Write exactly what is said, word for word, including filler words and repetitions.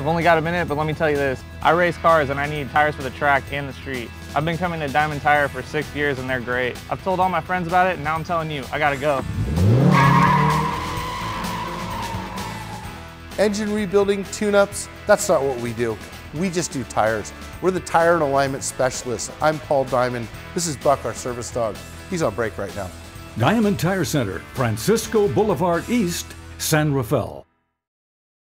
only got a minute, but let me tell you this. I race cars and I need tires for the track and the street. I've been coming to Diamond Tire for six years and they're great. I've told all my friends about it and now I'm telling you, I gotta go. Engine rebuilding, tune-ups, that's not what we do. We just do tires. We're the tire and alignment specialists. I'm Paul Diamond. This is Buck, our service dog. He's on break right now. Diamond Tire Center, Francisco Boulevard East, San Rafael.